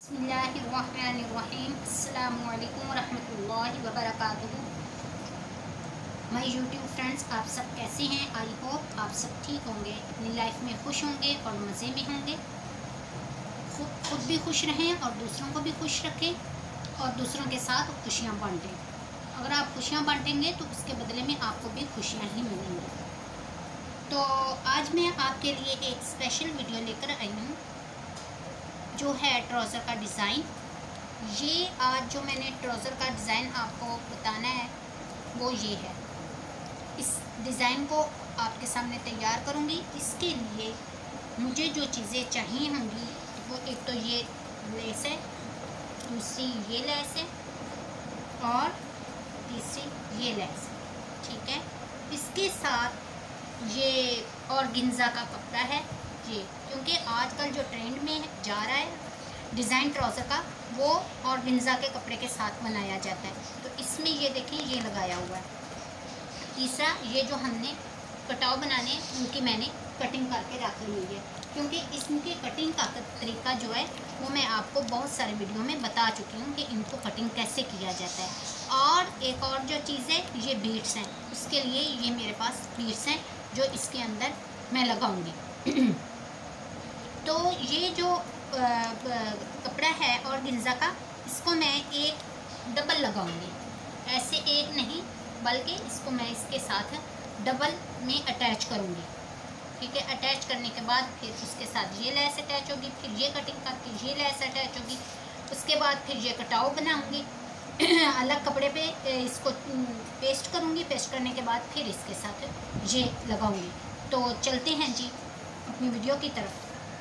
बिस्मिल्लाहिर्रहमानिर्रहीम। अस्सलामु अलैकुम रहमतुल्लाहि व बरकातुहू। माय यूट्यूब फ्रेंड्स, आप सब कैसे हैं? आई होप आप सब ठीक होंगे, अपनी लाइफ में खुश होंगे और मज़े में होंगे। खुद भी खुश रहें और दूसरों को भी खुश रखें और दूसरों के साथ खुशियाँ बांटें। अगर आप खुशियाँ बांटेंगे तो उसके बदले में आपको भी खुशियाँ ही मिलेंगी। तो आज मैं आपके लिए एक स्पेशल वीडियो लेकर आई हूँ, जो है ट्राउज़र का डिज़ाइन। ये आज जो मैंने ट्राउज़र का डिज़ाइन आपको बताना है वो ये है। इस डिज़ाइन को आपके सामने तैयार करूँगी। इसके लिए मुझे जो चीज़ें चाहिए होंगी वो एक तो ये लेस है, दूसरी ये लेस है और तीसरी ये लेस है। ठीक है, इसके साथ ये ऑर्गेन्जा का कपड़ा है ये, क्योंकि आजकल जो ट्रेंड में जा रहा है डिज़ाइन ट्राउज़र का, वो ऑर्गेन्जा के कपड़े के साथ बनाया जाता है। तो इसमें ये देखें, ये लगाया हुआ है। तीसरा, ये जो हमने कटाव बनाने उनकी मैंने कटिंग करके रख ली है, क्योंकि इसकी कटिंग का तरीका जो है वो मैं आपको बहुत सारे वीडियो में बता चुकी हूँ कि इनको कटिंग कैसे किया जाता है। और एक और जो चीज़ है, ये बीड्स हैं। उसके लिए ये मेरे पास बीड्स हैं जो इसके अंदर मैं लगाऊंगी। तो ये जो कपड़ा है ऑर्गेन्जा का, इसको मैं एक डबल लगाऊंगी, ऐसे एक नहीं बल्कि इसको मैं इसके साथ डबल में अटैच करूंगी। ठीक है, अटैच करने के बाद फिर उसके साथ ये लेस अटैच होगी, फिर ये कटिंग करके ये लेस अटैच होगी। उसके बाद फिर ये कटाव बनाऊंगी अलग कपड़े पे, इसको पेस्ट करूंगी। पेस्ट करने के बाद फिर इसके साथ ये लगाऊंगी। तो चलते हैं जी अपनी वीडियो की तरफ।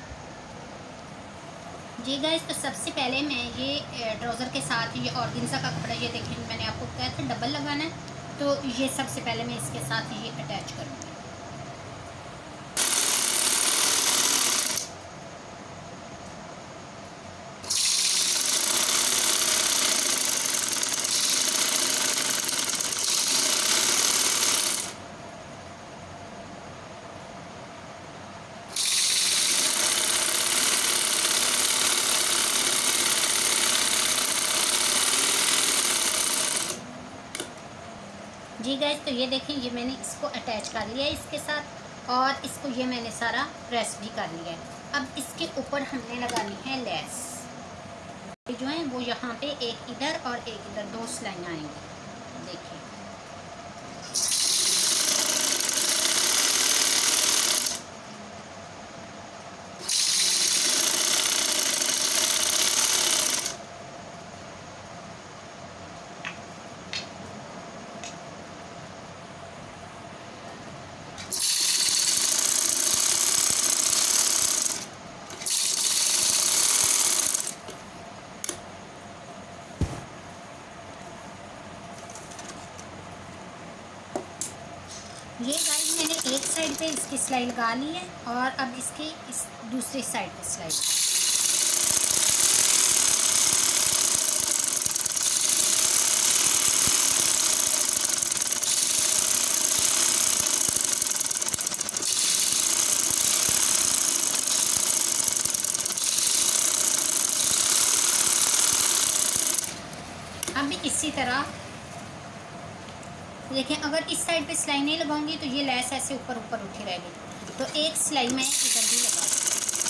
जी गाइस, तो सबसे पहले मैं ये ट्राउज़र के साथ ये ऑर्गेन्जा का कपड़ा, ये देखें मैंने आपको कहा था डबल लगाना है, तो ये सबसे पहले मैं इसके साथ ये अटैच करूँगी। जी गाइस, तो ये देखें, ये मैंने इसको अटैच कर लिया है इसके साथ, और इसको ये मैंने सारा प्रेस भी कर लिया है। अब इसके ऊपर हमने लगानी है लेस। जो है वो यहाँ पे एक इधर और एक इधर, दो सिलाइयाँ आएंगी। देखिए, ये गाइस मैंने एक साइड पे इसकी सिलाई लगा ली है और अब इसकी इस दूसरी साइड पे सिलाई। अब इसी तरह देखें, अगर इस साइड पे सिलाई नहीं लगाऊंगी तो ये लेस ऐसे ऊपर ऊपर उठी रहेगी। तो एक सिलाई मैं इधर भी लगा दूँ।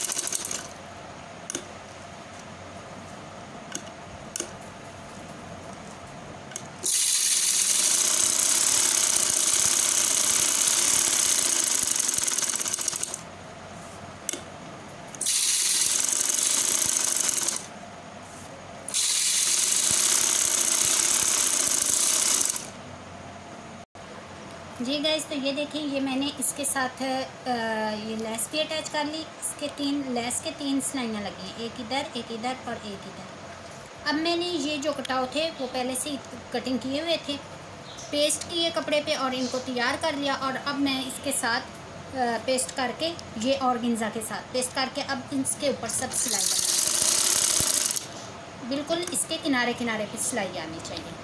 जी गाइस, तो ये देखें, ये मैंने इसके साथ ये लेस भी अटैच कर ली। इसके लेस के तीन सिलाइयाँ लगी हैं, एक इधर और एक इधर। अब मैंने ये जो कटाव थे वो पहले से कटिंग किए हुए थे, पेस्ट किए कपड़े पे और इनको तैयार कर लिया। और अब मैं इसके साथ पेस्ट करके, ये ऑर्गेन्जा के साथ पेस्ट करके अब इसके ऊपर सब सिलाई लगा, बिल्कुल इसके किनारे किनारे पे सिलाई आनी चाहिए।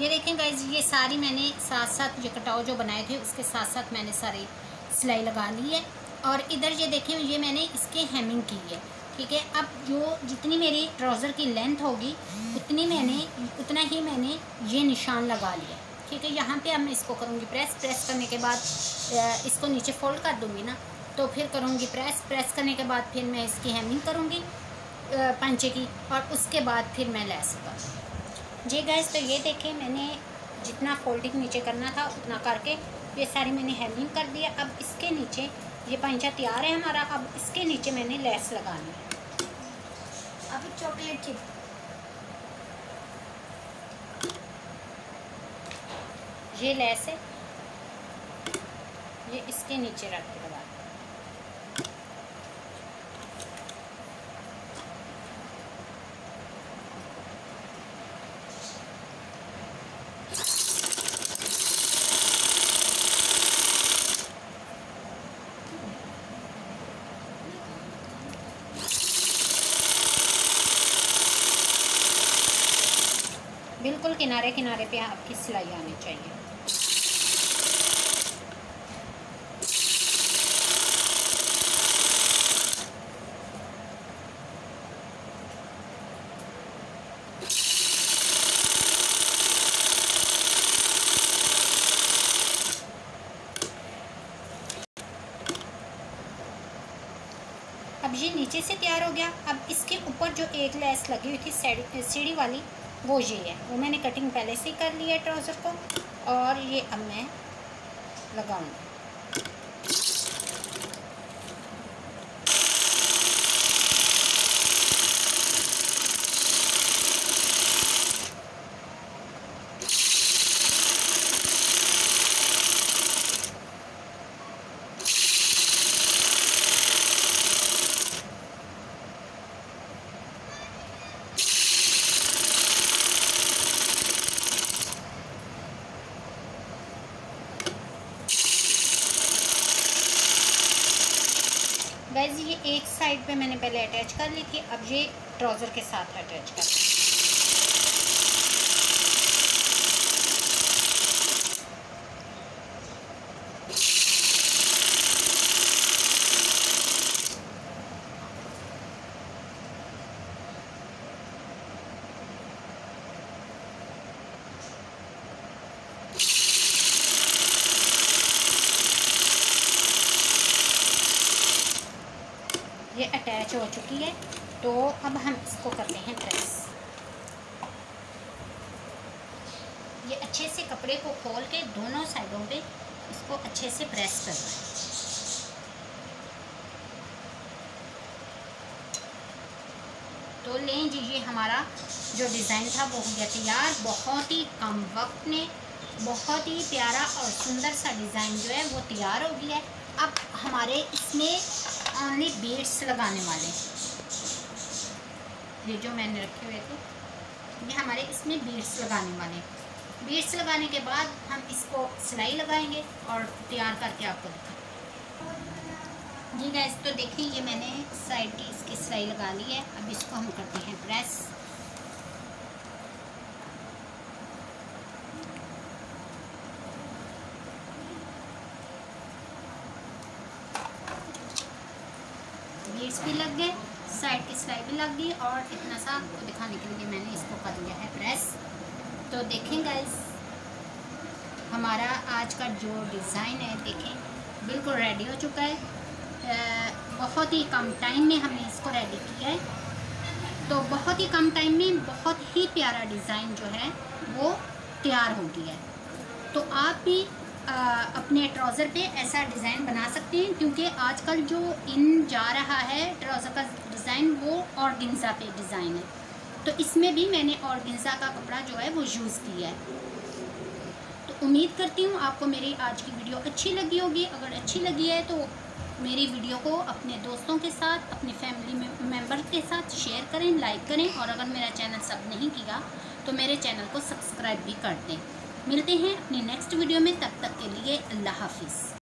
ये देखें गाइज, ये सारी मैंने साथ साथ ये कटाव जो बनाए थे उसके साथ साथ मैंने सारी सिलाई लगा ली है। और इधर ये देखें, ये मैंने इसके हेमिंग की है, ठीक है। अब जो जितनी मेरी ट्राउज़र की लेंथ होगी उतना ही मैंने ये निशान लगा लिया, ठीक है। यहाँ पे अब मैं इसको करूँगी प्रेस करने के बाद इसको नीचे फोल्ड कर दूँगी ना, तो फिर करूँगी प्रेस करने के बाद फिर मैं इसकी हेमिंग करूँगी पंचे की, और उसके बाद फिर मैं लेस लगा जी गाइस। तो ये देखें, मैंने जितना फोल्डिंग नीचे करना था उतना करके ये सारी मैंने हेमिंग कर दिया। अब इसके नीचे ये पंचा तैयार है हमारा। अब इसके नीचे मैंने लेस लगानी है। अब चॉकलेट चिप, ये लेस है, ये इसके नीचे रख के लगा। बिल्कुल किनारे किनारे पे आपकी सिलाई आनी चाहिए। अब ये नीचे से तैयार हो गया। अब इसके ऊपर जो एक लेस लगी हुई थी सीढ़ी वाली, वो ये है, वो मैंने कटिंग पहले से ही कर ली है ट्राउज़र को, और ये अब मैं लगाऊंगी। गाइस, ये एक साइड पे मैंने पहले अटैच कर ली थी, अब ये ट्राउज़र के साथ अटैच कर ली। ये अटैच हो चुकी है, तो अब हम इसको करते हैं प्रेस। ये अच्छे से कपड़े को खोल के दोनों साइडों पे इसको अच्छे से प्रेस करना है। तो लें जी, ये हमारा जो डिज़ाइन था वो हो गया तैयार। बहुत ही कम वक्त में बहुत ही प्यारा और सुंदर सा डिज़ाइन जो है वो तैयार हो गया है। अब हमारे इसमें ओनली बीड्स लगाने वाले, ये जो मैंने रखे हुए थे, ये हमारे इसमें बीड्स लगाने वाले। बीड्स लगाने के बाद हम इसको सिलाई लगाएंगे और तैयार करके आपको दिखाएंगे। जी गाइस, तो देखिए ये मैंने साइड की इसकी सिलाई लगा ली है। अब इसको हम करते हैं प्रेस। बीड्स भी लग गए, साइड की सिलाई भी लग गई, और इतना सा आपको दिखाने के लिए मैंने इसको कर दिया है प्रेस। तो देखें गाइस, हमारा आज का जो डिज़ाइन है देखें बिल्कुल रेडी हो चुका है। बहुत ही कम टाइम में हमने इसको रेडी किया है। तो बहुत ही कम टाइम में बहुत ही प्यारा डिज़ाइन जो है वो तैयार हो गया है। तो आप भी अपने ट्राउज़र पे ऐसा डिज़ाइन बना सकते हैं, क्योंकि आजकल जो इन जा रहा है ट्राउज़र का डिज़ाइन वो ऑर्गेन्जा पे डिज़ाइन है। तो इसमें भी मैंने ऑर्गेन्जा का कपड़ा जो है वो यूज़ किया है। तो उम्मीद करती हूँ आपको मेरी आज की वीडियो अच्छी लगी होगी। अगर अच्छी लगी है तो मेरी वीडियो को अपने दोस्तों के साथ, अपनी फैमिली मेम्बर के साथ शेयर करें, लाइक करें, और अगर मेरा चैनल सब नहीं किया तो मेरे चैनल को सब्सक्राइब भी कर दें। मिलते हैं अपनी नेक्स्ट वीडियो में, तब तक के लिए अल्लाह हाफिज़।